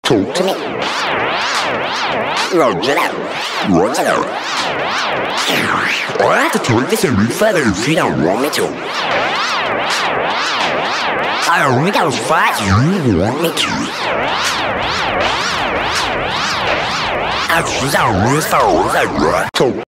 Talk to me. 我知道，我知道。我的腿是绿色的，需要我没错。我要发育我没错。需要我手在热头。